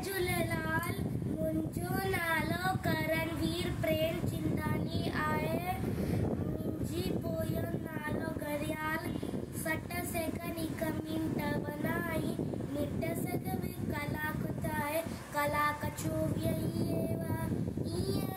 झूलेलाल। मुंहिंजो नालो करणवीर प्रेम चिंदानी आहे। मुंहिंजी पोयो नालो घड़ियाल 60 सेकंड 1 मिंट बनाई। मिट सघ कलाक आहे कलाक 24 ईअं